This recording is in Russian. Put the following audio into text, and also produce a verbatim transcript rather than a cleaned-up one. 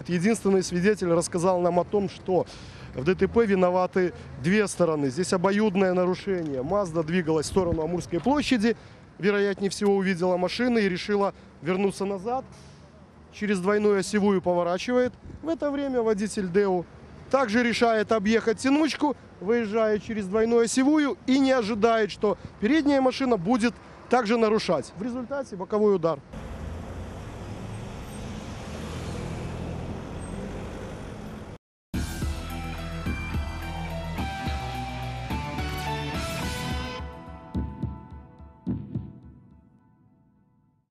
единственный свидетель рассказал нам о том, что в ДТП виноваты две стороны. Здесь обоюдное нарушение. Мазда двигалась в сторону Амурской площади, вероятнее всего увидела машины и решила вернуться назад. Через двойную осевую поворачивает. В это время водитель ДЭУ также решает объехать тянучку, выезжая через двойную осевую и не ожидает, что передняя машина будет также нарушать. В результате боковой удар.